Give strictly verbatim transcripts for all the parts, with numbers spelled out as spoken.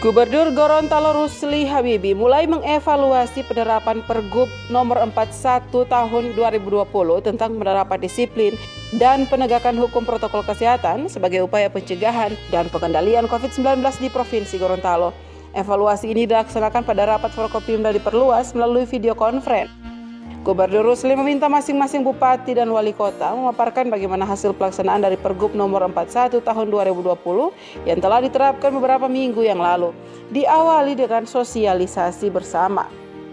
Gubernur Gorontalo Rusli Habibie mulai mengevaluasi penerapan Pergub nomor empat puluh satu tahun dua ribu dua puluh tentang penerapan disiplin dan penegakan hukum protokol kesehatan sebagai upaya pencegahan dan pengendalian covid sembilan belas di Provinsi Gorontalo. Evaluasi ini dilaksanakan pada rapat Forkopimda diperluas melalui video konferen. Gubernur Rusli meminta masing-masing bupati dan wali kota memaparkan bagaimana hasil pelaksanaan dari Pergub nomor empat puluh satu tahun dua ribu dua puluh yang telah diterapkan beberapa minggu yang lalu, diawali dengan sosialisasi bersama.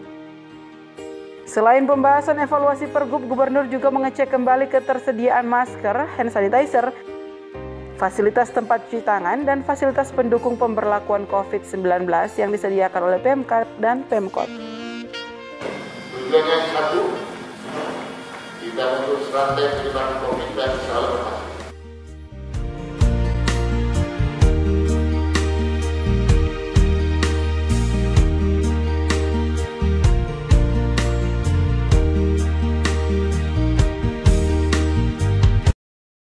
Selain pembahasan evaluasi Pergub, Gubernur juga mengecek kembali ketersediaan masker, hand sanitizer, fasilitas tempat cuci tangan, dan fasilitas pendukung pemberlakuan covid sembilan belas yang disediakan oleh Pemkab dan Pemkot. Tujuannya satu, kita memutus rantai penyebaran COVID